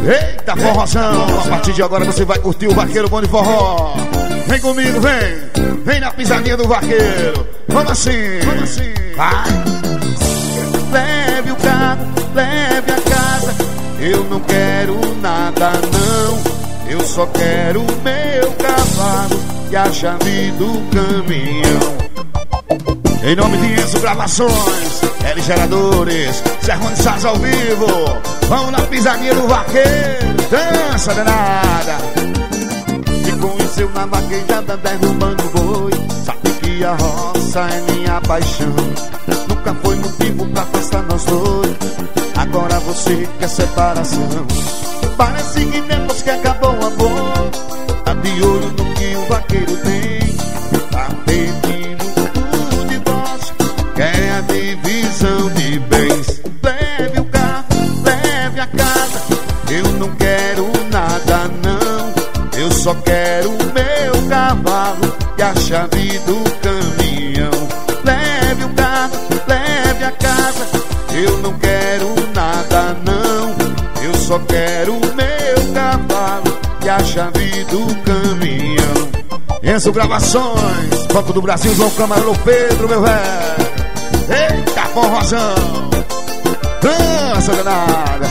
Eita, forrozão. A partir de agora você vai curtir o Vaqueiro Bom de Forró. Vem comigo, vem. Vem na pisadinha do vaqueiro. Vamos assim, vamos assim. Vai. Leve o carro, leve a casa. Eu não quero nada não. Eu só quero o meu cavalo e a chave do caminhão. Em nome de Enzo Gravações, L Geradores, Serrone Saz ao vivo. Vamos na pisadinha do vaqueiro. Dança danada. Me conheceu na vaquejada derrubando boi. Sabe que a roça é minha paixão. Nunca foi motivo pra afastar nós dois. Agora você quer separação. Parece que depois que acabou o amor, tá de olho no que o vaqueiro tem. Tá pedindo o divórcio, quer a divisão de bens. Leve o carro, leve a casa. Eu não quero nada não. Eu só quero o meu cavalo e a chave do caminhão. Leve o carro, leve a casa. Eu não quero nada não. Eu só quero o meu cavalo e a chave do caminhão. Enzo Gravações, Banco do Brasil, João Camarão Pedro, meu velho. Eita, forrozão. Dança danada.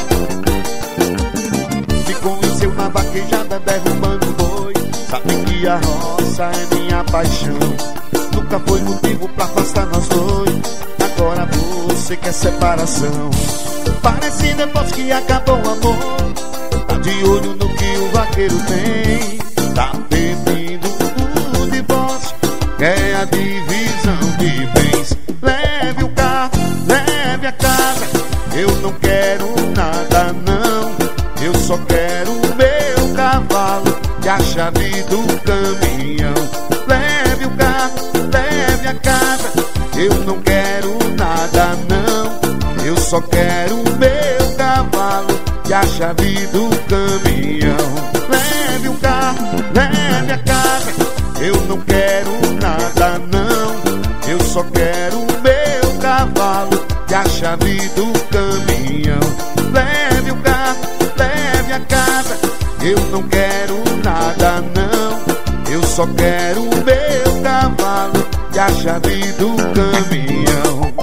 Me conheceu na vaquejada derrubando boi. Sabe que a roça é minha paixão. Nunca foi motivo pra afastar nós dois. Agora você quer separação. Parece depois que acabou o amor, tá de olho no que o vaqueiro tem. Tá pedindo o divórcio, quer a divisão de bens. Leve o carro, leve a casa. Eu não quero nada não. Eu só quero o meu cavalo e a chave do caminhão. Leve o carro, leve a casa. Eu não quero nada não. Eu só quero o meu cavalo e a chave do caminhão. Leve o carro, leve a casa. Eu não quero nada não. Eu só quero o meu cavalo e a chave do caminhão. Leve o carro, leve a casa. Eu não quero nada não. Eu só quero o meu cavalo e a chave do caminhão.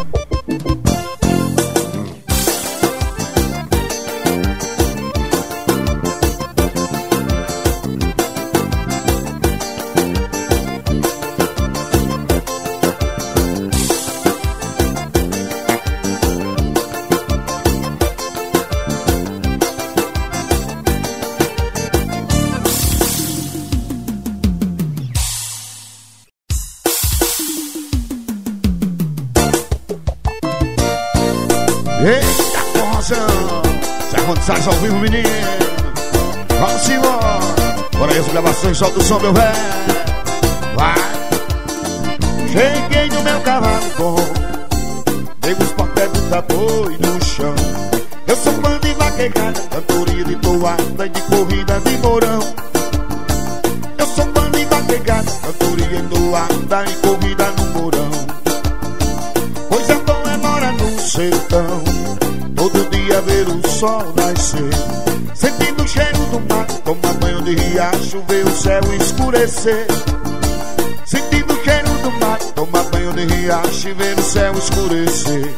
Eita, forrozão. Serrone Saz ao vivo, menino. Vamos embora. Bora aí as gravações, solta o som, meu velho. Vai. Cheguei no meu cavalo bom, dei os papéis do boi no chão. Eu sou fã de vaquejada, cantoria de toada e de corrida de mourão. Eu sou fã de vaquejada, cantoria de toada e corrida no mourão. Pois é bom é morar no sertão, todo dia ver o sol nascer, sentindo o cheiro do mar, tomar banho de riacho, ver o céu escurecer. Sentindo o cheiro do mar, tomar banho de riacho e ver o céu escurecer.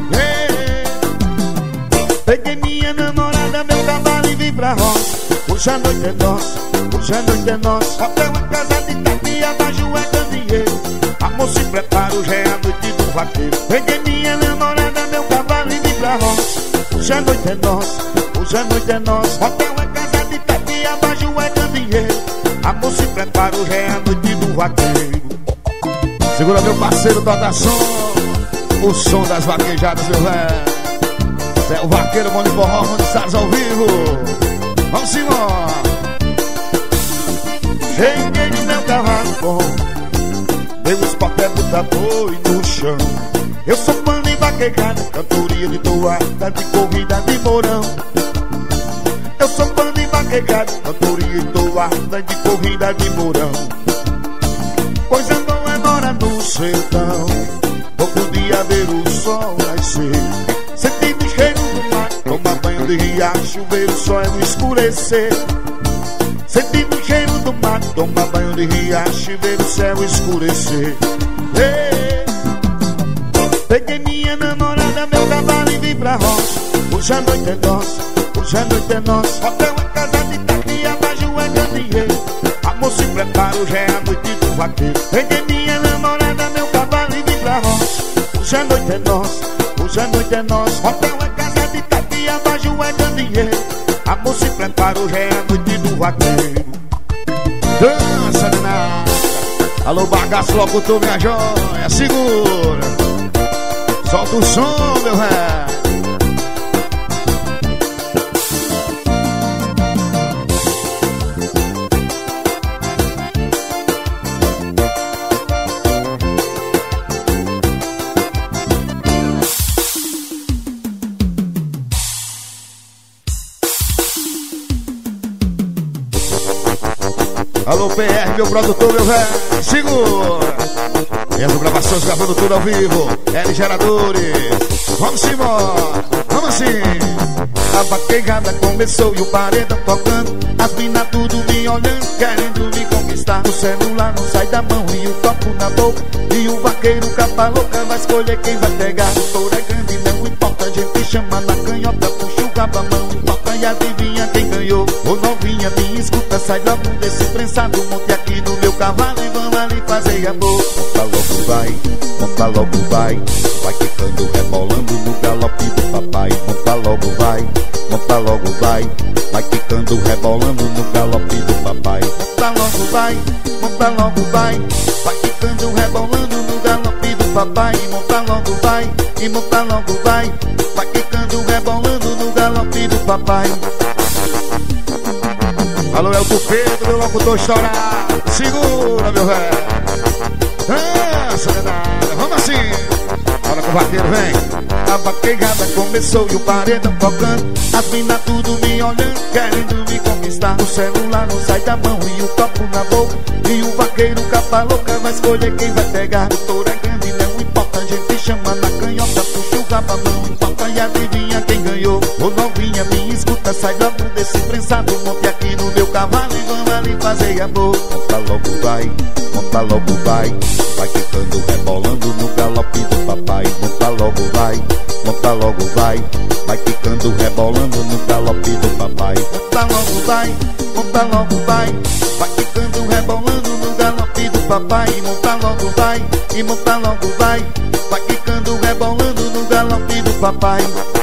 Peguei minha namorada, meu cavalo e vim pra roça. Hoje a noite é nossa, hoje a noite é nossa. Hotel é casa de tapia, abaixo é candeeiro. Amor, se prepara, hoje é a noite do vaqueiro. Peguei minha namorada, meu cavalo e vim pra roça. Hoje a noite é nossa, hoje a noite é nossa. Hotel é casa de tapia, abaixo é candeeiro. Amor, se prepara, hoje é a noite do vaqueiro. Segura meu parceiro, toda som. O som das vaquejadas, meu velho. É o Vaqueiro Bom de Forró, Serrone Saz ao vivo. Vamos embora. Cheguei no meu cavalo bom, dei os papéis do boi no chão. Eu sou fã de vaquejada, cantoria de toada, de corrida de mourão. Eu sou fã de vaquejada, cantoria de toada, de corrida de mourão. Pois é bom é morar no sertão, todo dia ver o sol nascer, sentindo o cheiro do mar, tomar banho de riacho, ver o sol no escurecer. Sentindo o cheiro do mar, tomar banho de riacho e ver o céu escurecer. Peguei minha namorada, meu cavalo e vim pra roça. Hoje a noite é nossa, hoje a noite é nossa. Hotel é casa de Tati, abaixo é candeeiro. Amor, se prepara, hoje é a noite do vaqueiro. Peguei minha namorada, meu cavalo e vim pra roça. Hoje a noite é nossa, hoje a noite é nossa. Hotel é casa de Tati, abaixo é candeeiro. Amor, se prepara, hoje é a noite do vaqueiro. Dança, danada. Alô, bagaço, locutor, minha joia. Segura. Solta o som, meu ré. Alô, PR, meu produtor, meu velho, segura! Enzo Gravações, gravando tudo ao vivo. L Geradores, vamos embora, vamos assim. A vaquejada começou e o paredão tocando. As minas tudo me olhando, querendo me conquistar. O celular não sai da mão e o copo na boca. E o vaqueiro capa louca vai escolher quem vai pegar. O touro é grande, não importa, a gente chama na canhota. Puxa o cabo a mão, importa e adivinha quem ganhou. Ô novinha, me escuta, sai logo desse prensado. Monte aqui no meu cavalo e vamos ali fazer amor. Monta logo vai, monta logo vai. Vai quicando, rebolando no galope do papai. Monta logo vai, monta logo vai. Vai quicando, rebolando no galope do papai. Monta logo vai, monta logo vai. Vai quicando, rebolando no galope do papai. Monta logo vai, e monta logo vai. Vai quicando, rebolando no galope do papai. Alô, é o do Pedro, meu locutor estourado. Segura, meu velho. Dança, danada, vamos assim. Bora que o vaqueiro vem. A vaquejada começou e o paredão tocando. As minas tudo me olhando, querendo me conquistar. O celular não sai da mão e o copo na boca. E o vaqueiro capa louca vai escolher quem vai pegar. O touro é grande, não importa, a gente chama na canhota. Puxa o cabo a mão, importa e adivinha quem ganhou. Ô novinha, me escuta, sai logo desse prensado. Monte aqui no meu cavalo e vamos ali fazer amor. Monta logo vai, monta logo vai. Vai quicando, rebolando no galope do papai. Monta logo vai, monta logo vai. Vai quicando, rebolando no galope do papai. Monta logo vai, monta logo vai. Vai quicando, rebolando no galope do papai. Monta logo vai, e monta logo vai. Vai quicando, rebolando no galope do papai.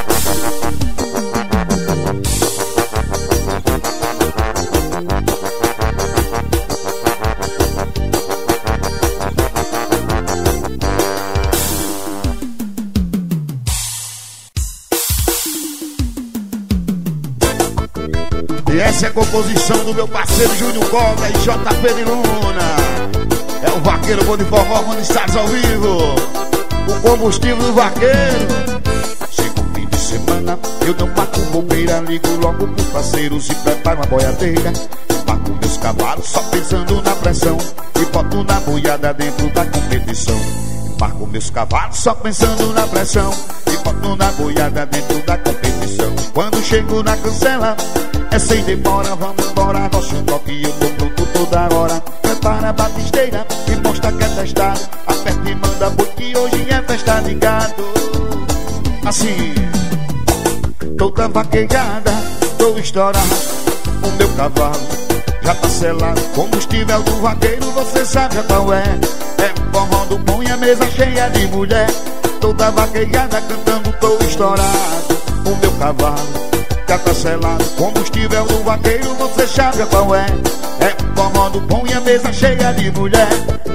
E essa é a composição do meu parceiro Júnior Cobra e JP de Luna. É o vaqueiro bom de forró, quando estás ao vivo. O combustível do vaqueiro. Chega o fim de semana, eu não marco bobeira. Ligo logo pros parceiros e preparo uma boiadeira. Marco meus cavalos só pensando na pressão. E boto na boiada dentro da competição. Marco meus cavalos só pensando na pressão. E boto na boiada dentro da competição. Quando chego na cancela, é sem demora, vamos embora. Nosso toque eu tô pronto toda hora. Prepara a batisteira e mostra que é testado. Aperta e manda boi que hoje é festa de gado. Assim, toda vaquejada, tô estourado. O meu cavalo já tá selado. Combustível do vaqueiro, você sabe qual é. É um forró do bom e a mesa cheia de mulher. Toda vaquejada cantando, tô estourado. O meu cavalo já tá selado. Combustível do vaqueiro, você sabe qual é. É um forró do bom e a mesa cheia de mulher.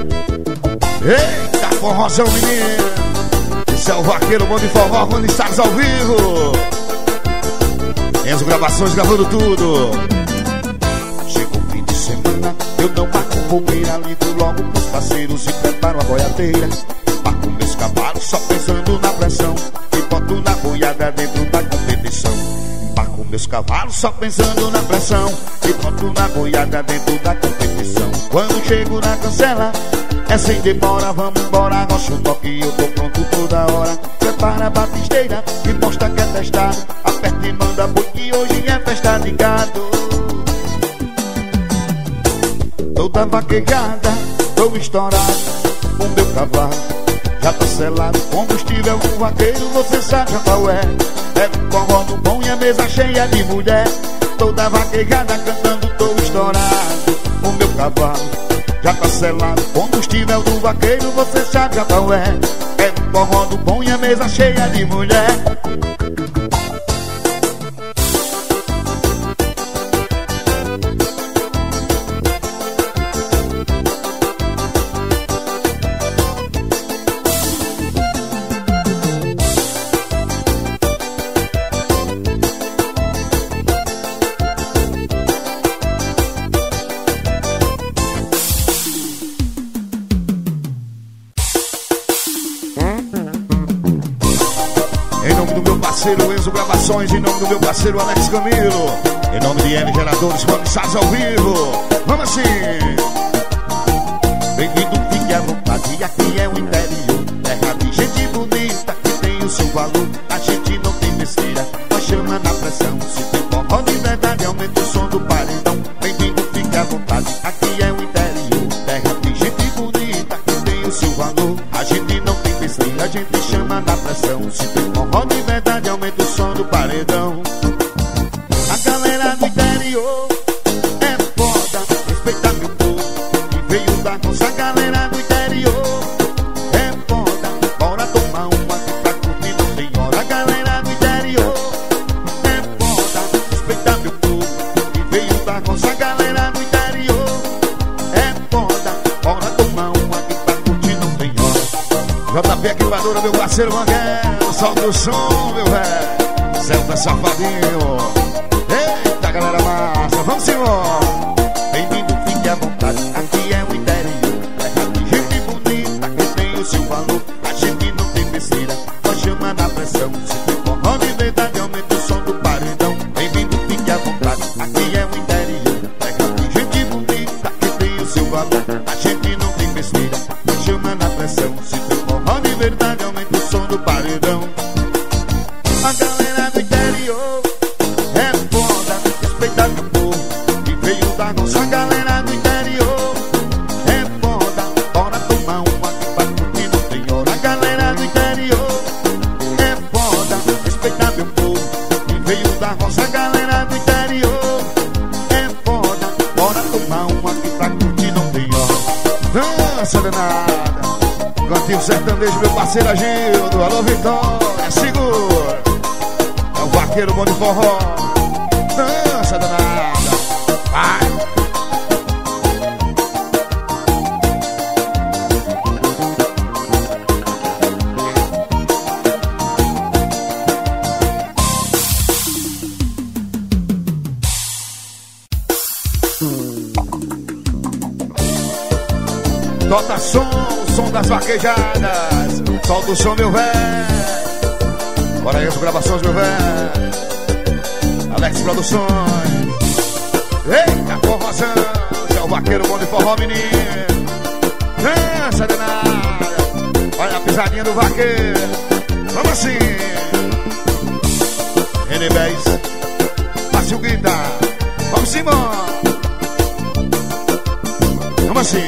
Eita, forrozão, menino. Esse é o vaqueiro bom de forró, quando estás ao vivo. Enzo Gravações, gravando tudo. Chega o fim de semana, eu não marco bobeira. Ligo logo pros parceiros e preparo a boiadeira. Marco meus cavalos só pensando na pressão. E boto na boiada dentro da competição. Marco meus cavalos só pensando na pressão. E boto na boiada dentro da competição. Quando chego na cancela, é sem demora, vamos embora. Nosso toque eu tô pronto toda hora. Prepara a batisteira e mostra que é testado. Aperta e manda boi que hoje é festa de gado. Toda vaquejada, tô estourado. O meu cavalo já tá selado. Combustível do vaqueiro, você sabe qual é. É um forró no bom e a mesa cheia de mulher. Toda vaquejada cantando, tô estourado. O meu cavalo já tá selado. Combustível do vaqueiro, você sabe qual é. É um forró no bom e a mesa cheia de mulher. Enzo Gravações, em nome do meu parceiro Alex Camilo, em nome de N Geradores, Forniçados ao vivo. Vamos assim. Bem-vindo, fique à vontade, aqui é o interior. Terra de gente bonita que tem o seu valor. A gente não tem besteira, nós chama na pressão. Se tem forró de verdade, aumenta o som do paredão. Bem-vindo, fique à vontade, aqui é o interior. Terra de gente bonita que tem o seu valor. A gente não tem besteira, a gente chama na pressão. Se tem forró de verdade, aumenta o som do paredão. A galera do interior é foda, respeita meu povo que veio da nossa galera do interior. É foda, bora tomar uma que pra curtir não tem hora. A galera do interior é foda, respeita meu povo que veio da nossa galera do interior. É foda, bora tomar uma que pra curtir não tem hora. JP Equipadora, meu parceiro Mangueiro, solta o som, meu velho. Celta Safadinho. Eita, galera massa, vamos embora. Bem-vindo, fique à vontade, aqui é o interior. Terra de gente bonita que tem o seu valor. A gente não tem besteira, nós chama na pressão. Se tem forró de verdade, aumenta o som do paredão. Bem-vindo, fique à vontade, aqui é o interior. Terra de gente bonita que tem o seu valor. A gente não tem besteira, nós chama na pressão. Se tem forró de verdade, aumenta o som do paredão. A galera do interior é foda, respeita meu povo que veio da nossa galera do interior. É foda, bora tomar uma que pra curtir não tem hora. A galera do interior é foda, respeita meu povo que veio da nossa galera do interior. É foda, bora tomar uma que pra curtir não tem hora. Dança danada. Cantinho sertanejo, meu parceiro Agildo. Alô, Vitória, segura. É o vaqueiro bom de forró. Dança danada. Vai. Bota som das vaquejadas. Solta o som, meu velho. Bora aí as gravações, meu velho. Alex Produções. Eita, forrozão. É o vaqueiro bom de forró, menino. Dança danada. Olha a pisadinha do vaqueiro. Vamos assim. N10. Passe o guitarra. Vamos embora. Vamos assim.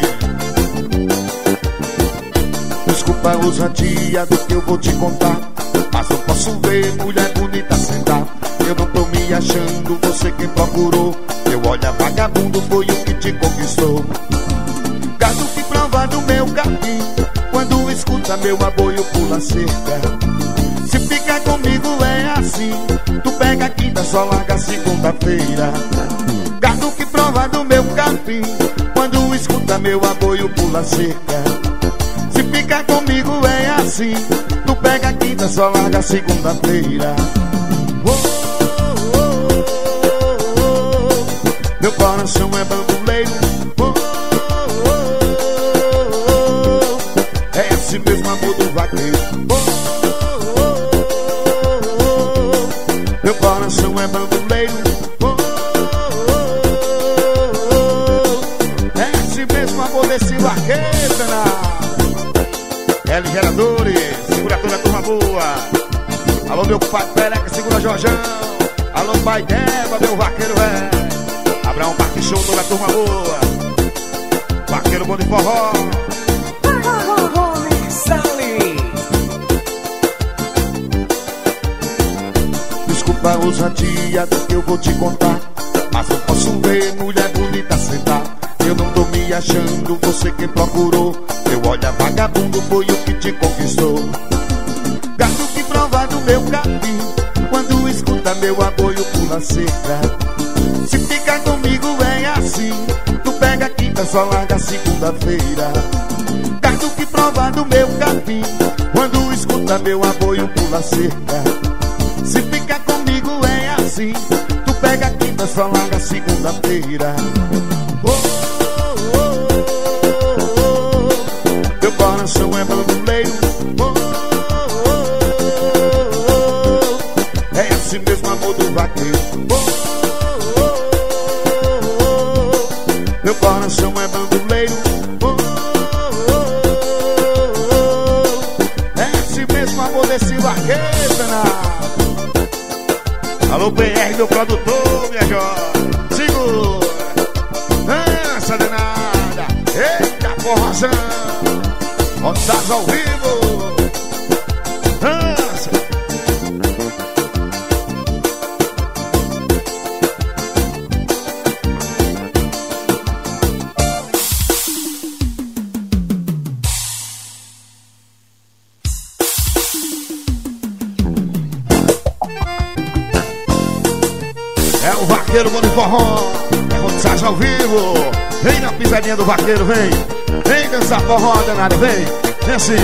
Desculpa a ousadia do que eu vou te contar, mas não posso ver mulher bonita sentar. Eu não tô me achando, você quem procurou. Meu olhar vagabundo foi o que te conquistou. Gado que prova do meu capim, quando escuta meu aboio pula cerca. Se ficar comigo é assim, tu pega a quinta, só larga a segunda-feira. Gado que prova do meu capim, quando escuta meu aboio pula cerca. Se ficar comigo é assim, tu pega a quinta, só larga a segunda-feira. Meu coração é bambuleiro. É esse mesmo amor do vaqueiro. Meu coração é bambuleiro. É esse mesmo amor desse vaqueiro, L Geradores, segura toda a turma boa. Alô, meu pai Pereca, segura Jorjão. Alô, pai Deva, meu vaqueiro velho. Abraão Parque Show, toda a turma boa. Vaqueiro bom de forró. Desculpa a ousadia do que eu vou te contar, mas eu posso ver mulher bonita sentar. Eu não tô me achando, você quem procurou. Meu olhar vagabundo foi o que te conquistou. Gato que prova do meu capim, quando escuta meu aboio pula cerca. Se ficar comigo é assim, tu pega quinta, só larga segunda-feira. Gato que prova do meu capim, quando escuta meu aboio pula cerca. Se ficar comigo é assim, tu pega quinta, só larga segunda-feira. Meu coração é bandoleiro. É assim mesmo, amor do vaqueiro. Meu coração é bandoleiro. É assim mesmo, amor desse vaqueiro, danado. Alô, BR, meu produtor, minha jovem. Segura. Dança danada. Eita, forrozão. Roçados ao vivo. Dança. É o vaqueiro bom de forró. É Roçados ao vivo. Vem na pisadinha do vaqueiro, vem. Vem dançar forró, danada, vem. Vem assim.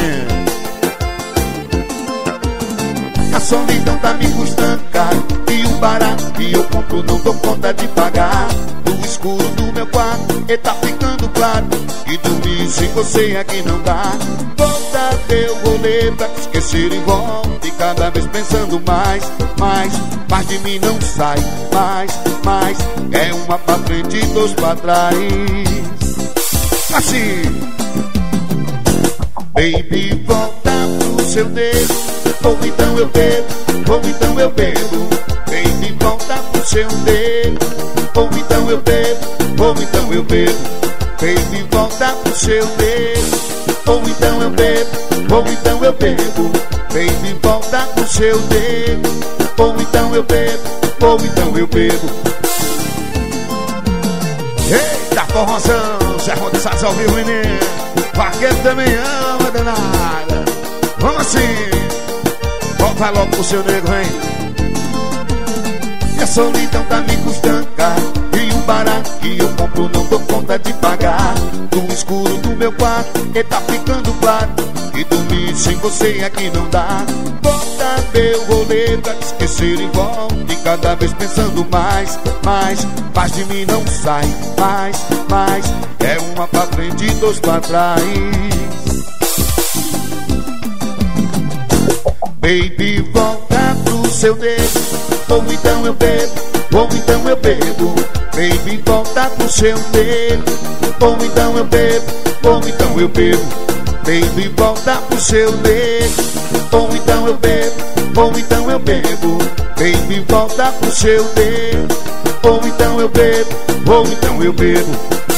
A solidão tá me custando caro, e o barato que eu compro não dou conta de pagar. No escuro do meu quarto, e tá ficando claro que dormir sem você aqui não dá. Volta teu rolê pra te esquecer em volta, e cada vez pensando mais de mim não sai. Mais, é uma pra frente e dois pra trás. Assim. Baby, volta pro seu dedo, ou então eu bebo, ou então eu bebo. Baby, volta pro seu dedo, ou então eu bebo, ou então eu bebo. Baby, volta pro seu dedo, ou então eu bebo, ou então eu bebo. Baby, volta pro seu dedo, ou então eu bebo, ou então eu bebo. Eita, forrozão, Zé Roçados ao vivo, menino. Vaqueiro também ama, danada. Vamos assim. Volta logo pro seu nego, vem. E a solidão tá me custando caro, e o barato que eu compro não dou conta de pagar. No escuro do meu quarto, e tá ficando claro que dormir sem você aqui não dá. Volta meu rolê pra te esquecer em volta, e cada vez pensando mais de mim não sai. Mais, é uma pra frente e dois pra trás. Baby, volta pro seu dedo, ou então eu bebo, ou então eu bebo. Baby, volta pro seu dedo, ou então eu bebo, ou então eu bebo. Baby, volta pro seu dedo, ou então eu bebo, ou então eu bebo. Baby, volta pro seu dedo, ou então eu bebo, ou então eu bebo.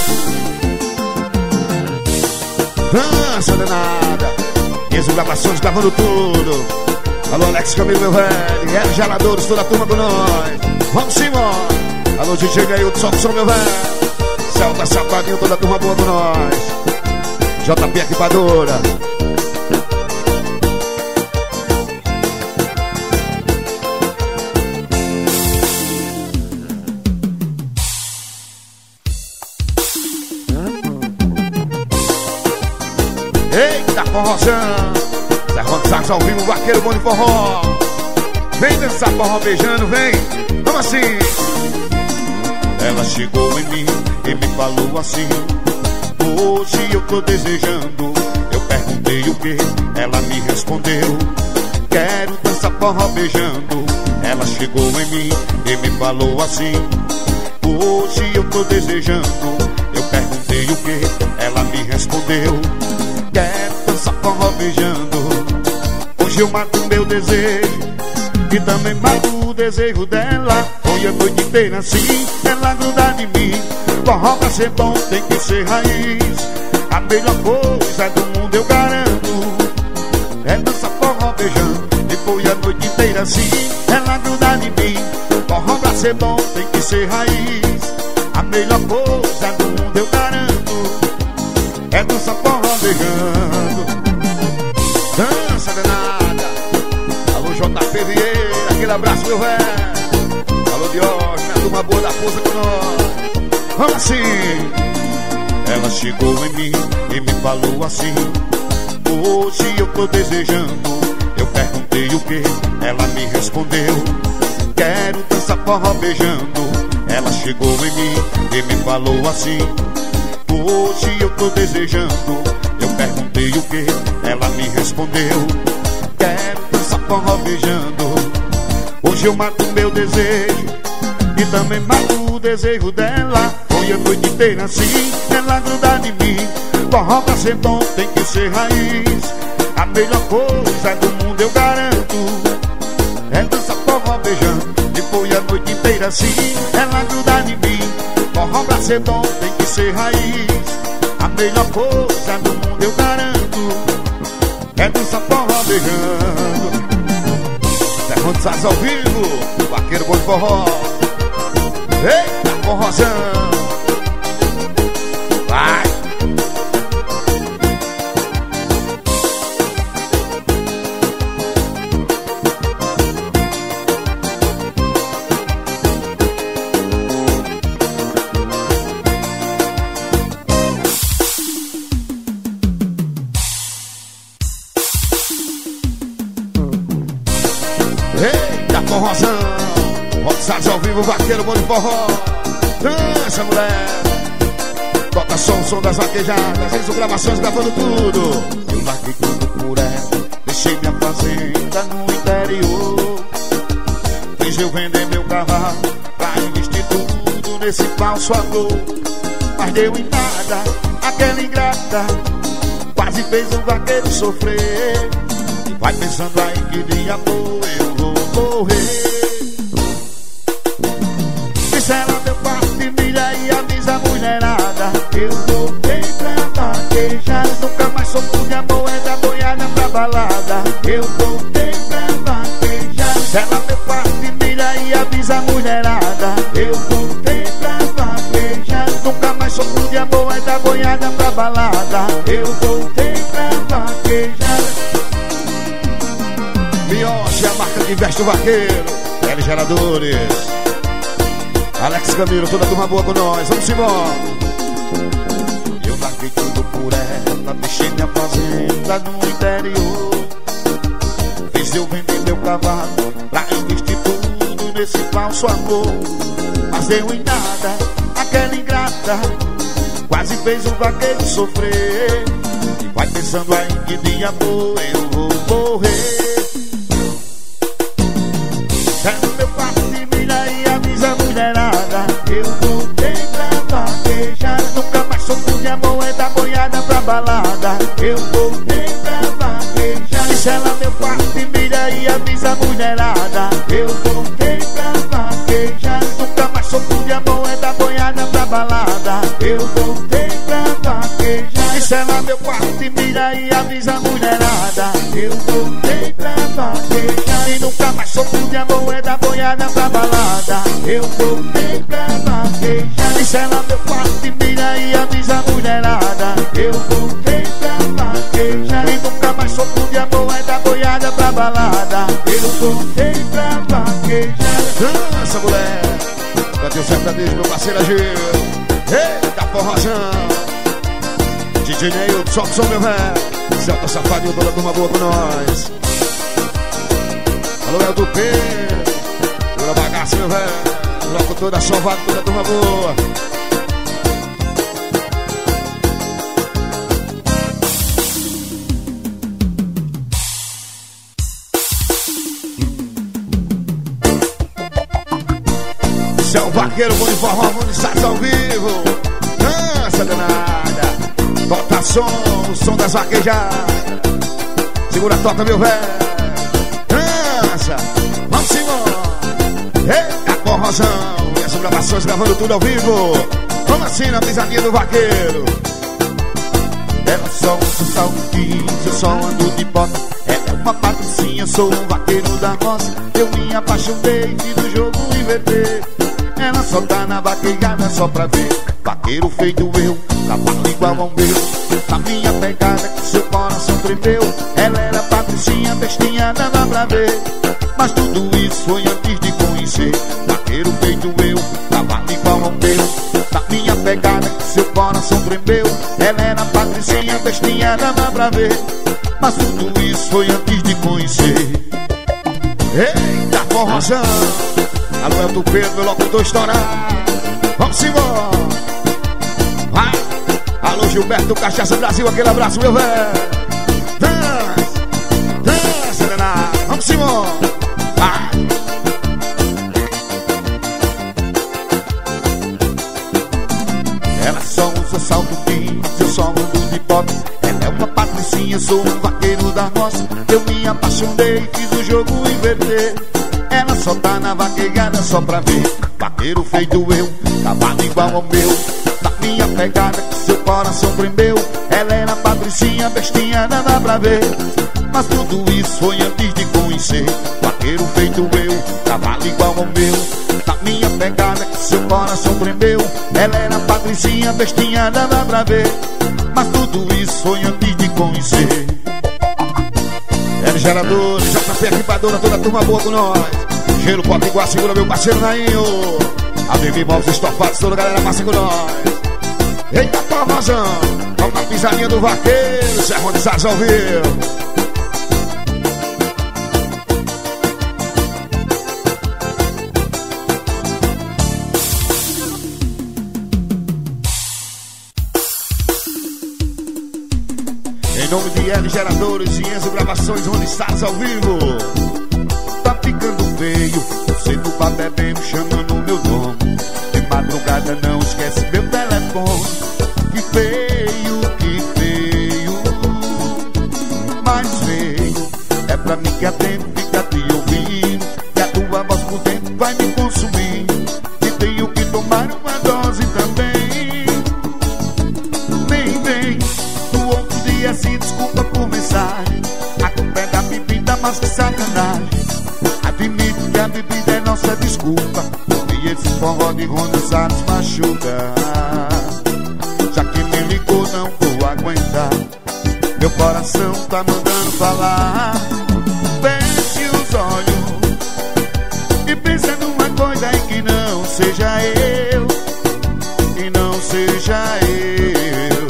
Dança danada. Isso, gravações gravando tudo. Alô, Alex Camilo, meu velho. E Geladores, toda a turma com nós. Vamos embora. Alô, DJ Gailton, solta o som, meu velho. Celta Safadinho, toda a turma boa com nós. JP Equipadora. Eita, forrozão. Zé Roçados ao vivo, vaqueiro bom de forró. Vem dançar forró beijando, vem. Vamos assim. Ela chegou em mim e me falou assim: hoje eu tô desejando. Eu perguntei o que, ela me respondeu: quero dançar forró beijando. Ela chegou em mim e me falou assim: hoje eu tô desejando. Eu perguntei o que, ela me respondeu: quero dançar forró beijando. Hoje eu mato meu desejo e também mato o desejo dela. Foi a noite inteira assim, ela gruda de mim. Forró pra ser bom tem que ser raiz. A melhor coisa do mundo eu garanto é dançar forró beijando. E foi a noite inteira assim, ela gruda de mim. Forró pra ser bom tem que ser raiz. A melhor coisa do mundo eu garanto é dançar forró beijando. Dança danada. Alô JP Vieira, aquele abraço meu velho. Alô Diógenes, a turma boa da força com nós. Vamos assim. Ela chegou em mim e me falou assim: hoje eu tô desejando. Eu perguntei o que, ela me respondeu: quero dançar forró beijando. Ela chegou em mim e me falou assim: hoje eu tô desejando. Eu perguntei o que, ela me respondeu: quero dançar forró beijando. Hoje eu mato o meu desejo e também mato o desejo dela. Foi a noite inteira assim, ela gruda de mim. Forró pra ser bom tem que ser raiz. A melhor coisa do mundo eu garanto é dançar forró beijando. E foi a noite inteira assim, ela gruda de mim. Forró pra ser bom tem que ser raiz. A melhor coisa do mundo eu garanto é dançar forró beijando. Zé Salles ao vivo, Vaqueiro Bom de Forró. Eita, forrozão. Vai! Eita, forrozão. Salles ao vivo, Vaqueiro Bom de Forró. Dança, mulher. Bota som das vaquejadas. Fiz gravações gravando tudo. Eu larguei tudo por ela, deixei minha fazenda no interior. Fiz eu vender meu cavalo pra investir tudo nesse falso amor. Mas deu em nada, aquela ingrata quase fez o vaqueiro sofrer. Vai pensando aí que de amor eu vou morrer. Disse ela meu quarto de milha e avisa a mulherada: eu voltei pra vaquejar, nunca mais sofro de amor, é da boiada pra balada. Eu voltei pra vaquejar. Ela meu quarto de milha e avisa a mulherada: eu voltei pra vaquejar, nunca mais sofro de amor, é da boiada pra balada. Eu voltei pra vaquejar. Mioche, a marca que veste o vaqueiro. L Geradores, Alex Camilo, toda a turma boa com nós. Vamos embora. Eu larguei tudo por ela, deixei minha fazenda no interior. Fiz eu vender meu cavalo pra investir tudo nesse falso amor. Mas deu em nada, aquela ingrata quase fez o vaqueiro sofrer. E vai pensando aí que de amor eu vou morrer. É no meu quarto de milha e avisa a mulherada: eu voltei pra vaquejar, nunca mais sofro de amor, é da boiada pra balada. Eu voltei pra vaquejar. Disse ela meu quarto de milha e avisa a mulherada: eu voltei pra vaquejar, nunca mais sofro de amor, é da boiada pra balada. Eu voltei pra vaquejar. Disse ela meu quarto de milha e avisa a mulherada: eu voltei pra vaquejar, e nunca mais sofro de amor, é da boiada pra balada. Eu voltei pra vaquejar. Disse ela meu quarto de milha e avisa a mulherada: eu voltei pra vaquejar, e nunca mais sofro de amor, é da boiada pra balada. Eu voltei pra vaquejar. Dança, mulher. Cadê o sertanejo, meu parceiro Gil? Eita, forrozão. DJ Neil, solta o som, meu velho. Celta Safadinho, toda a turma boa com nós. Alô, Eldo Pedro, pura bagaça, meu velho. Bloco toda sovada, toda a turma boa. Esse é o Vaqueiro Bom de Forró, Rony Salles ao vivo. Dança danada. Bota som, o som das vaquejadas. Segura a torta, meu velho. Dança. Vamos forrozão. E as gravações gravando tudo ao vivo. Vamos assim na pisadinha do vaqueiro. Ela só usa salto jeans, eu só ando de bota. Ela é uma patricinha, sou um vaqueiro da roça. Eu me apaixonei, fiz o jogo inverter. Ela só tá na vaquejada só pra ver. Vaqueiro feito eu, cavalo igual ao meu. Na minha pegada que seu coração tremeu. Ela era patricinha, bestinha, dava pra ver. Mas tudo isso foi antes de conhecer. Vaqueiro feito eu, cavalo igual ao meu. Na minha pegada que seu coração tremeu. Ela era patricinha, bestinha, dava pra ver. Mas tudo isso foi antes de conhecer. Eita, forrozão. Alô, Elton Pedro, meu locutor estourado. Vamos embora. Vai. Alô, Gilberto Cachaça Brasil, aquele abraço, meu velho. Dança, danada. Vamos embora. Vai. Ela só usa salto jeans, eu só ando de bota. Ela é uma patricinha, sou um vaqueiro da roça. Eu me apaixonei, fiz o jogo inverter. Ela só tá na vaquejada só pra ver. Vaqueiro feito eu, cavalo igual ao meu. Na minha pegada que seu coração prendeu. Ela era patricinha, bestinha, dava pra ver. Mas tudo isso foi antes de conhecer. Vaqueiro feito eu, cavalo igual ao meu. Na minha pegada que seu coração prendeu. Ela era patricinha, bestinha, dava pra ver. Mas tudo isso foi antes de conhecer. L Geradores, JP Equipadora, toda a turma boa com nós. Cheiro Pota Igual, segura meu parceiro Nainho. A Baby Móveis Estofados, toda a galera passa com nós. Eita, forrozão. Vamos na pisadinha do vaqueiro, Serrão de Salles ao vivo. Em nome de L Geradores e Enzo Gravações, onde estás ao vivo. Tá ficando feio, você do bar bebendo, chamando o meu nome. De madrugada não esquece meu telefone. Que feio, mas feio. É pra mim que atendo, fica te ouvindo. Que a tua voz por dentro vai me consumir. E tenho que tomar uma dose também. Nem vem. Se desculpa por mensagem. A culpa é da bebida, mas que sacanagem. Admito que a bebida é nossa desculpa. E esse forró de Ronda Salles machuca. Já que me ligou não vou aguentar. Meu coração tá mandando falar. Feche os olhos e pensa numa coisa aí que não seja eu. Que não seja eu.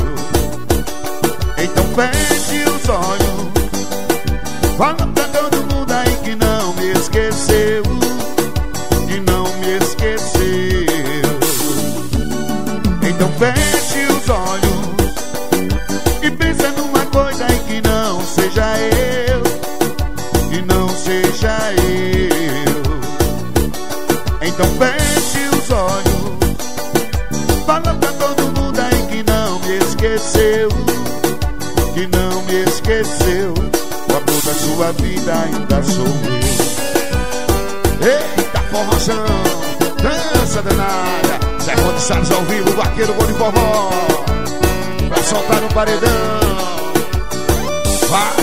Então feche os olhos. Fala pra todo mundo aí que não me esqueceu. Que não me esqueceu. Então feche os olhos e pensa numa coisa aí que não seja eu. Que não seja eu. Então feche os olhos. Fala pra todo mundo aí que não me esqueceu. Que não me esqueceu. O amor da sua vida ainda sou eu. Eita, formação. Dança danada. Serrão de Salles ao vivo, vaqueiro bom de forró. Pra soltar no paredão. Vai.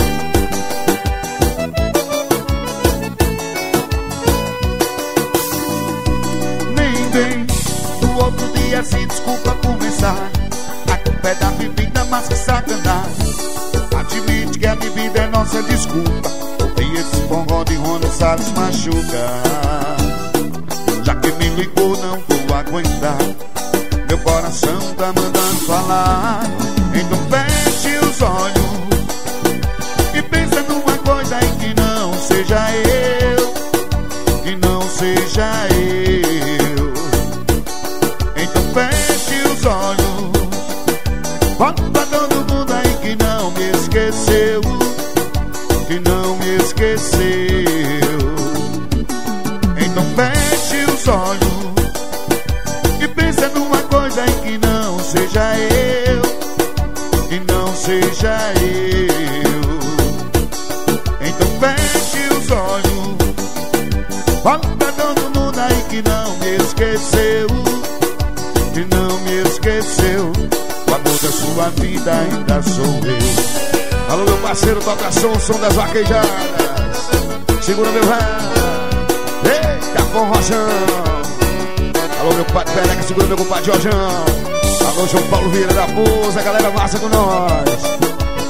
Nem vem. No outro dia se desculpa por mensagem. A culpa é da bebida, mas que sacanagem. Admite que a bebida é nossa desculpa. E esse forró de Ronda Salles machuca. Já que me ligou não vou aguentar. Meu coração tá mandando falar. Então feche os olhos e pensa numa coisa aí que não seja eu. Que não seja eu. Então feche os olhos. Fala pra todo mundo aí que não me esqueceu. Que não me esqueceu. Então feche os olhos e pensa numa coisa aí que não seja eu. Que não seja eu. Então feche os olhos. Fala pra todo mundo aí que não me esqueceu, que não me esqueceu. O amor da sua vida ainda sou eu. Alô, meu parceiro, toca som das vaquejadas. Segura meu ré. Eita, forrozão. Alô, meu compadre Pereca, segura meu compadre Jorjão. Alô, João Paulo Vieira da Pousa, galera massa com nós.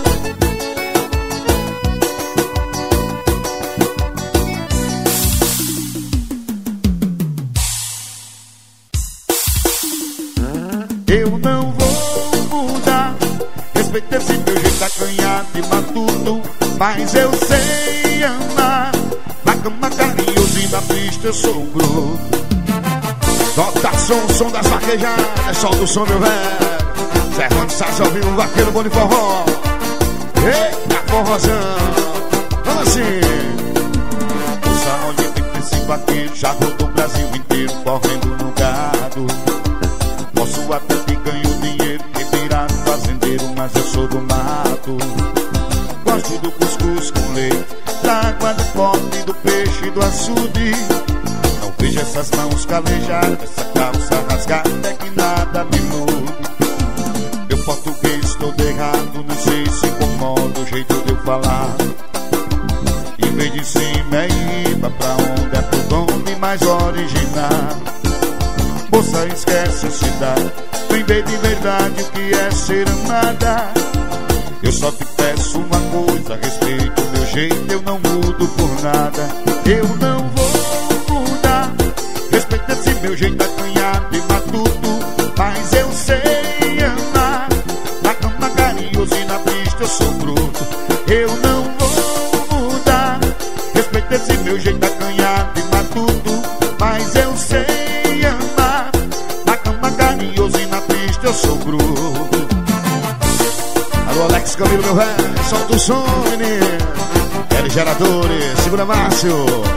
Eu não vou mudar, respeito esse meu jeito acanhado e matuto, mas eu sei amar. Na cama carinhoso e na pista eu sou bruto. Toca som das vaquejadas, solta o som meu velho. Serrano Sás ao vivo, vaqueiro bom de forró. Eita, forrozão. Vamos assim. O saúde tem esse vaqueiro, já rodou o Brasil inteiro, correndo no gado. Posso até ter ganho dinheiro, revirado fazendeiro, mas eu sou do mato. Gosto do cuscuz com leite, da água do pote, do peixe, do açude. Não vejo essas mãos calejadas, essa calça rasgada, é que nada me mude. Meu português todo errado, não sei se incomoda o jeito de eu falar. Em vez de cima é riba, pra onde é pro nome mais original. Moça, esquece a cidade, vem ver de verdade o que é ser amada. Eu só te peço uma coisa, respeito o meu jeito, eu não mudo por nada. Eu não vou mudar, respeito esse meu jeito acanhado e matuto, mas eu sei amar. Na cama carinhoso e na pista eu sou bruto. Eu não vou mudar, respeito esse meu jeito acanhado e matuto, mas eu sei amar. Na cama carinhoso e na pista eu sou bruto. Alô, Alex Camilo, meu velho, solta o som, menino. L Geradores, segura Márcio.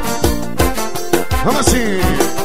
Vamos assim.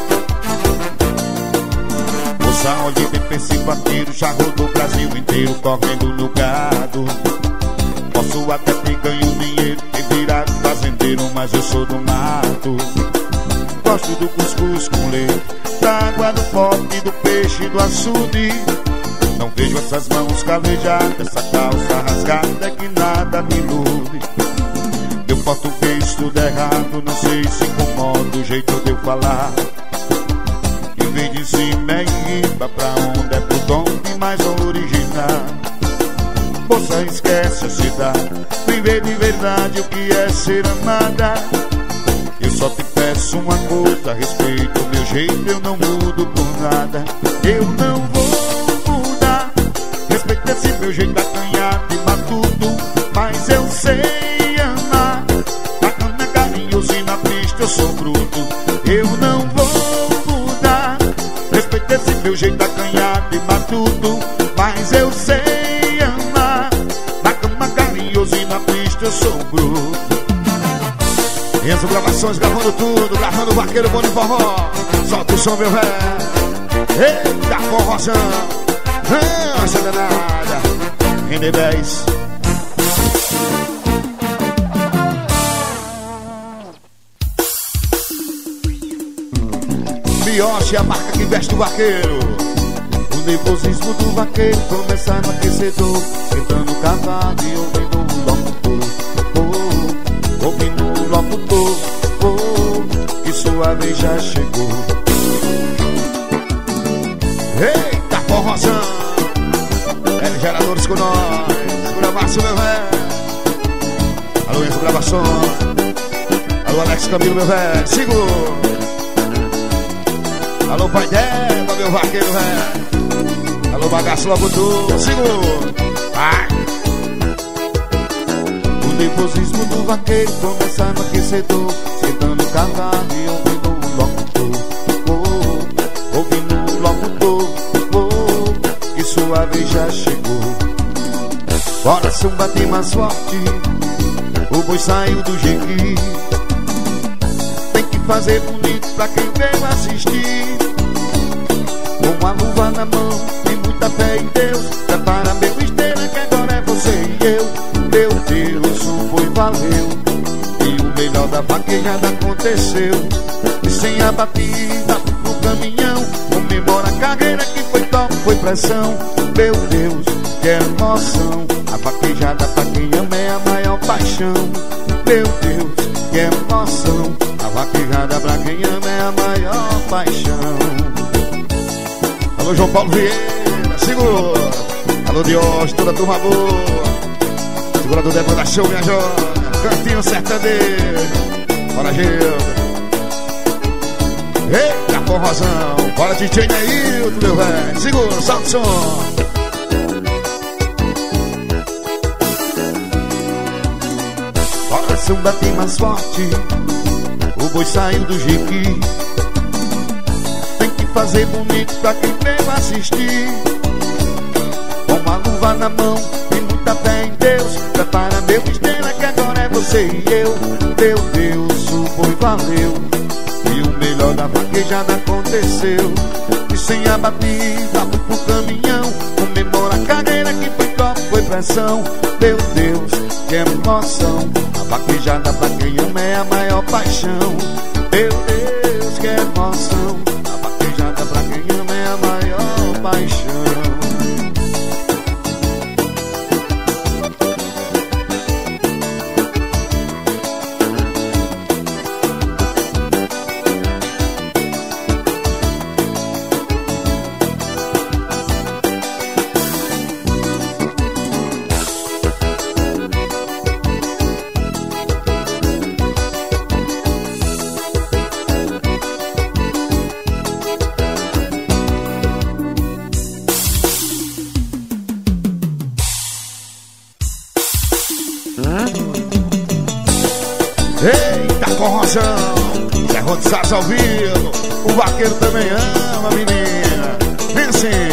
Moça, olhe bem pra esse vaqueiro, já rodou o Brasil inteiro, correndo no gado. Posso até ter ganho dinheiro, ter virado fazendeiro, mas eu sou do mato. Gosto do cuscuz com leite, da água do pote, do peixe, do açude. Não vejo essas mãos calejadas, essa calça rasgada, é que nada me ilude. Meu português tudo errado, não sei se incomoda o jeito de eu falar. Em vez de cima é riba, pra onde é pro nome mais original. Moça, esquece a cidade, vem ver de verdade o que é ser amada. Eu só te peço uma coisa, respeito o meu jeito, eu não mudo por nada. Eu não vou mudar, respeito esse meu jeito acanhado e matuto, mas eu sei amar. Na cama carinhoso e na pista eu sou bruto. Eu não vou mudar, respeito esse meu jeito acanhado e matuto, mas eu sei amar. Na cama carinhoso e na pista eu sou bruto. Enzo Gravações gravando tudo, gravando o vaqueiro bom de forró. Solta o som, meu velho. Eita, forrozão. Nossa danada. Rende 10. Mioche é a marca que veste o vaqueiro. O nervosismo do vaqueiro começa no aquecedor, sentando o cavalo e ouvindo o locutor. Ouvindo o locutor, que sua vez já chegou. Eita, forrozão. L Geradores com nós. Segura Márcio, meu velho. Alô, Enzo Gravações. Alô, Alex Camilo, meu velho. Segura. Alô, Pai Deba, meu vaqueiro, velho. Alô, Bagaço Locutor. Segura. Vai. O nervosismo do vaqueiro começa no aquecedor, sentando o cavalo e ouvindo o locutor. Ouvindo o locutor, que sua vez já chegou. Coração bate mais forte, o boi saiu do jequi. Tem que fazer bonito pra quem veio assistir. Com a luva na mão e muita fé em Deus, prepara meu esteira que agora é você e eu. Meu Deus, o boi valeu, e o melhor da vaquejada aconteceu. sem a batida no caminhão. Comemora a carreira que foi top, foi pressão. Meu Deus, que emoção. A vaquejada pra quem ama é a maior paixão. Meu Deus, que emoção. A vaquejada pra quem ama é a maior paixão. Alô, João Paulo Vieira, segura. Alô, Dios, toda a turma boa. Segurador depois da show, minha joia. Cantinho sertanejo. Bora, Gilda. Eita, forrozão. Bora, DJ Neilton, meu velho. Segura, salta o som. Coração bate mais forte. O boi saiu do jiqui. Tem que fazer bonito pra quem veio assistir. Com uma luva na mão e muita fé em Deus. Prepara meu estrela que agora é você e eu. Meu Deus, o boi valeu. E o melhor da vaquejada aconteceu. E sem a batida fui pro caminhão. Comemora a carreira que foi top, foi pressão. Meu Deus, que emoção. A vaquejada pra quem ama é a maior paixão. Meu Deus, que emoção. A vaquejada pra quem ama é a maior paixão. Eita, corrosão. Zé Gonçalves ao vivo. O vaqueiro também ama, menina. Vem assim.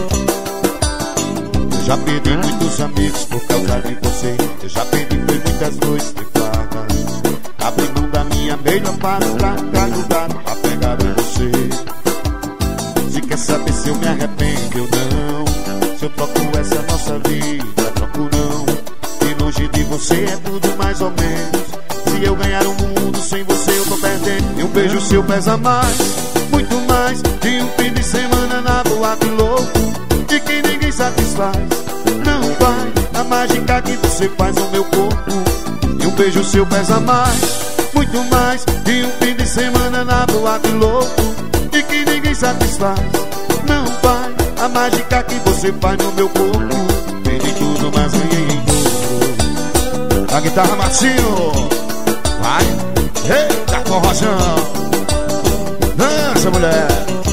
Eu já perdi muitos amigos por causa de você. Eu já perdi muitas noites de farra. Abri mão da minha melhor parte pra ajudar a pegar em você. Se quer saber se eu me arrependo ou não, se eu troco essa nossa vida, troco não. E longe de você é tudo mais ou menos. Se eu ganhar o mundo sem você eu tô perdendo. E um beijo seu pesa mais, muito mais. De um fim de semana na boate louco, de que ninguém satisfaz. Não vai a mágica que você faz no meu corpo. E um beijo seu pesa mais, muito mais. De um fim de semana na boate louco, de que ninguém satisfaz. Não vai a mágica que você faz no meu corpo. Perdi tudo, mas ganhei em tudo. A guitarra Marcinho. Vai, eita, corrosão. Dança, mulher.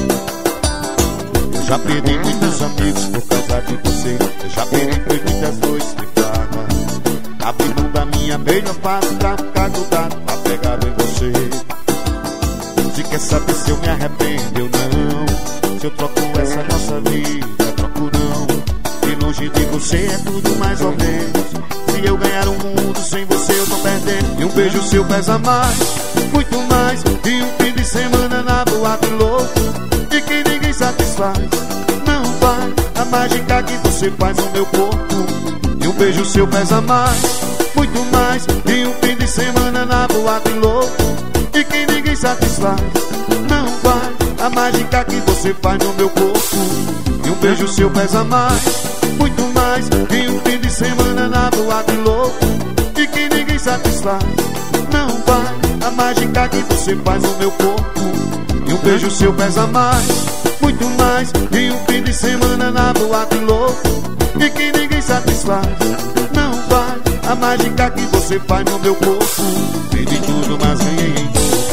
Eu já perdi muitos amigos por causa de você. Eu já perdi muitas noites de farra. Abri mão da minha melhor parte pra ficar grudado, apegado em você. Se quer saber se eu me arrependo ou não, se eu troco essa nossa vida, troco não. E longe de você é tudo mais ou menos. Se eu ganhar o mundo sem você eu tô perdendo. E um beijo seu pesa mais, muito mais. De um fim de semana na boate louco, de que ninguém satisfaz. Não vai a mágica que você faz no meu corpo. E um beijo seu pesa mais, muito mais. De um fim de semana na boate louco, de que ninguém satisfaz. Não vai a mágica que você faz no meu corpo. E um beijo seu pesa mais, muito mais. De um fim de semana na boate louco, de que ninguém satisfaz. Não vai a mágica que você faz no meu corpo. E um beijo seu pesa mais, muito mais. De um fim de semana na boate louco, de que ninguém satisfaz. Não vai a mágica que você faz no meu corpo. Perdi tudo, mas ganhei em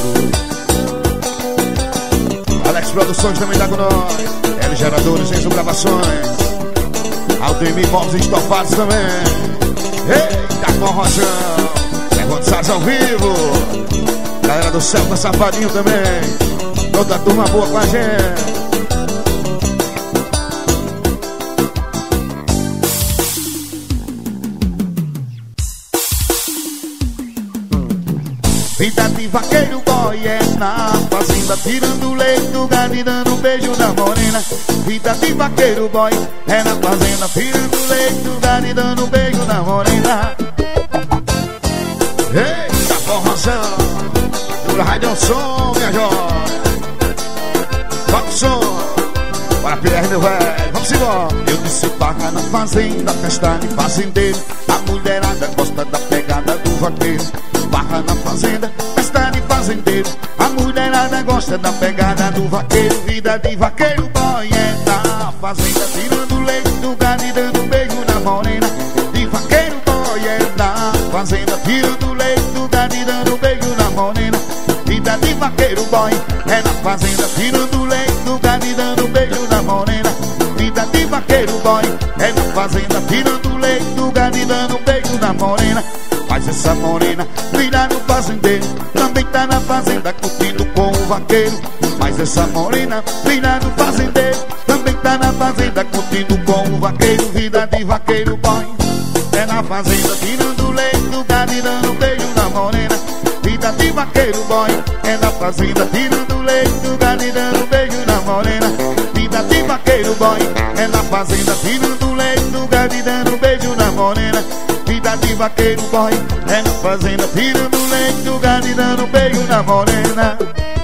tudo. Alex Produções também tá com nós. L Geradores, Enzo Gravações. Aldemir Móveis Estofados também. Eita, corrosão. Zé Gonçalves ao vivo. Galera do Céu tá Safadinho também. Toda a turma boa com a gente. Vida de vaqueiro boy é na fazenda, tirando leite do gado e dando um beijo na morena. Vida de vaqueiro boy é na fazenda, tirando leite do gado e dando um beijo na morena. Eita, formação do Rádio Som, minha jovem. Bora, PR, meu velho, vamos embora. Eu disse barra na fazenda, festa de fazendeiro. A mulherada gosta da pegada do vaqueiro. Barra na fazenda, festa de fazendeiro. A mulherada gosta da pegada do vaqueiro. Vida de vaqueiro, boy, é da fazenda, tirando leite do gado e dando beijo na morena. De vaqueiro, boy, é da fazenda, tirando leite do gado e dando beijo na morena. Vida de vaqueiro, boy, é na fazenda, tirando leite do gado e dando beijo na morena. Vida de vaqueiro, boy, é na fazenda, tirando leite do gado e dando beijo na morena. Mas essa morena vira no fazendeiro, também tá na fazenda curtindo com o vaqueiro. Mas essa morena vira no fazendeiro, também tá na fazenda curtindo com o vaqueiro. Vida de vaqueiro, boy, é na fazenda tirando leite do gado e dando beijo na morena. Vida de vaqueiro, boy, é na fazenda tirando leite do gado e dando beijo na morena. Vida de vaqueiro, boy, é na fazenda tirando leite do gado e dando beijo na morena. Vida de vaqueiro, boy, é na fazenda tirando leite do gado e dando beijo na morena.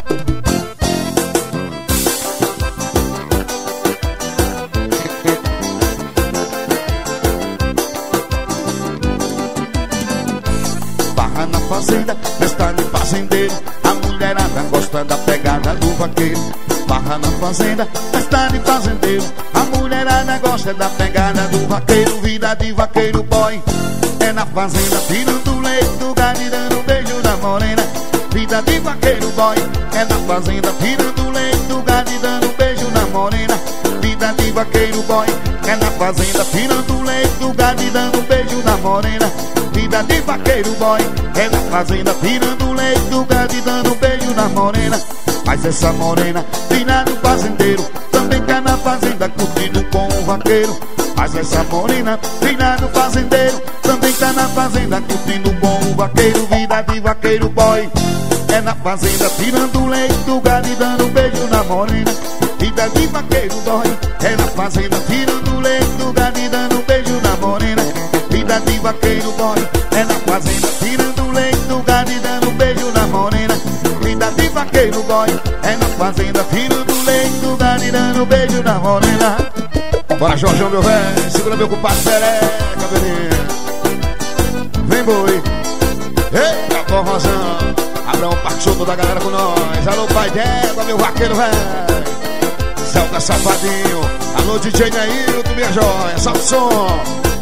Barra na fazenda, festa de fazendeiro. A mulherada gosta da pegada do vaqueiro. Barra na fazenda, festa de fazendeiro. A mulherada gosta da pegada do vaqueiro. Vida de vaqueiro, boy, é na fazenda tirando leite do gado e dando beijo na morena. Vida de vaqueiro, boy, é na fazenda tirando leite do gado e dando beijo na morena. Vida de vaqueiro, boy, é na fazenda tirando leite do gado e dando beijo na morena. Vida de vaqueiro, boy, é na fazenda tirando leite do gado e dando beijo na morena. Mas essa morena vira no fazendeiro, também tá na fazenda curtindo com o vaqueiro. Mas essa morena vira no fazendeiro, também tá na fazenda curtindo com o vaqueiro. Vida de vaqueiro, boy, é na fazenda tirando leite do gado e dando beijo na morena. Vida de vaqueiro, boy, é na fazenda tirando leite do gado e dando beijo na morena. Vida de vaqueiro, boy, é na fazenda tirando leite do gado e dando beijo na morena. Vida de vaqueiro, boy, é na fazenda tirando leite do gado e dando beijo na morena. Bora, Jorjão, meu velho, segura meu compadre Pereca, menino. Vem, boi. Eita, forrozão. Abraão Parque Show, toda a galera com nós. Alô, pai d'égua, meu vaqueiro, velho. Celta Safadinho. Alô, DJ Neilton, minha joia. Salve o som.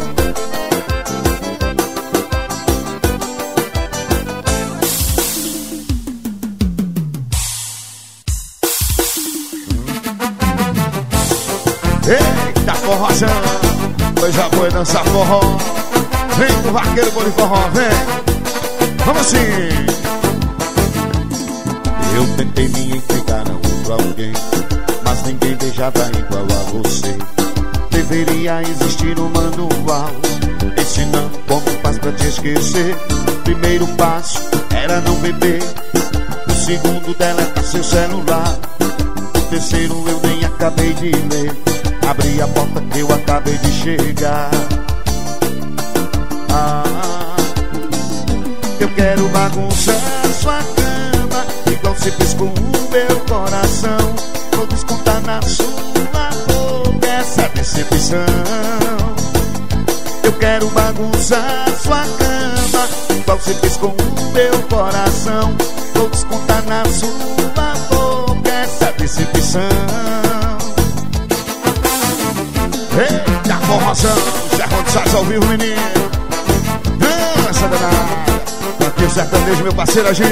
Eita, forrozão, coisa boa é dançar forró. Vem com o vaqueiro bom de forró, vem. Vamos assim. Eu tentei me entregar a outro alguém, mas ninguém beijava igual a você. Deveria existir um manual ensinando como faz pra te esquecer. Primeiro passo era não beber, o segundo deletar seu celular, o terceiro eu nem acabei de ler. Abri a porta que eu acabei de chegar. Eu quero bagunçar sua cama, igual você fez com o meu coração. Vou descontar na sua boca essa decepção. Eu quero bagunçar sua cama, igual você fez com o meu coração. Vou descontar na sua boca essa decepção. Eita, forrozão, Serrão de Sás ao vivo, menino. Dança danada. Aqui o sertanejo, meu parceiro Agir.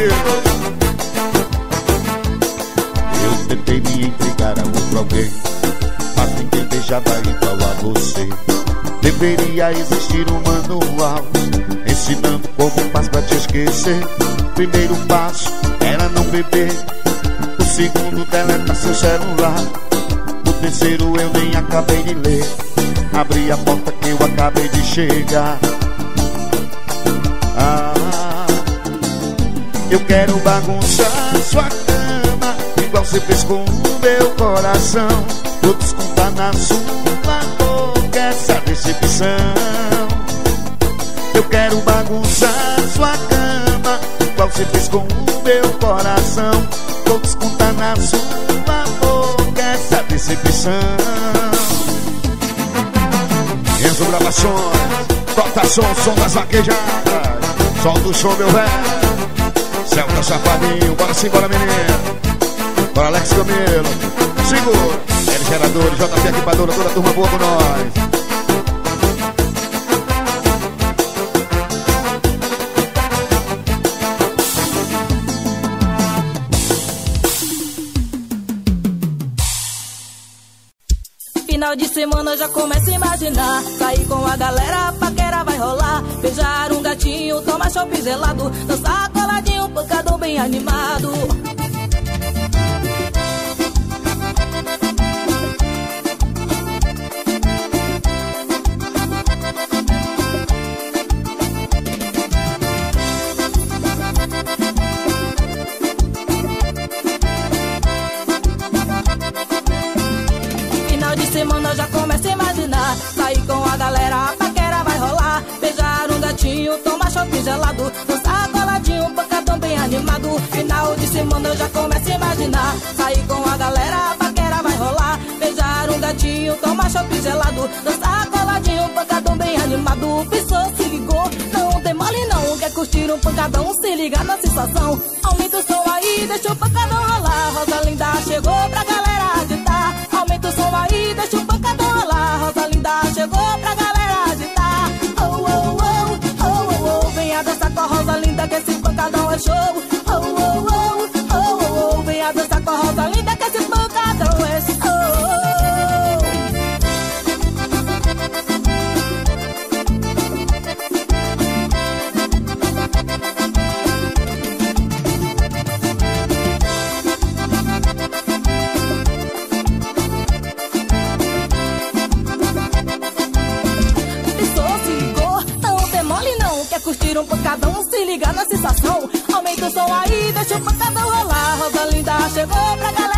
Eu tentei me entregar a outro alguém, mas ninguém beijava igual a você. Deveria existir um manual ensinando como faz pra te esquecer. Primeiro passo era não beber, o segundo deletar seu celular, o terceiro eu nem acabei de ler. Abri a porta que eu acabei de chegar. Eu quero bagunçar sua cama, igual você fez com o meu coração. Vou descontar na sua boca essa decepção. Eu quero bagunçar sua cama, igual você fez com o meu coração. Vou descontar na sua boca essa decepção. recepção. Enzo Gravações, toca som das vaquejadas. Solta o som, meu velho. Celta Safadinho, bora sim, bora menino. Bora Alex Camelo, segura. L Geradores, JP Equipadora, toda a turma boa com nós. Final de semana já começa a imaginar. Sair com a galera, a paquera vai rolar. Beijar um gatinho, tomar chopp gelado. Dançar coladinho, pancadão bem animado. Semana já começa a imaginar. Sair com a galera, a paquera vai rolar. Beijar um gatinho, tomar chopp gelado. Dançar coladinho, pancadão bem animado. Final de semana já começa a imaginar. Sair com a galera, a paquera vai rolar. Beijar um gatinho, tomar chopp gelado. Dançar coladinho, pancadão bem animado. Pensou, se ligou, não tem mole não. Quer curtir um pancadão, se liga na sensação. Aumenta o som aí, deixa o pancadão rolar. Rosa Linda chegou pra galera agitar. Aumenta o som aí, deixa o pancadão rolar. Rosa Linda chegou pra galera agitar. Oh, oh, oh, oh, oh, oh. Venha dançar com a Rosa Linda que esse pancadão é show. Oh, oh, oh, oh, oh, oh. Venha dançar com a Rosa Linda que esse pancadão é show. Curtir um pancadão, se liga na sensação. Aumenta o som aí, deixa o pancadão rolar. Rosa Linda chegou pra galera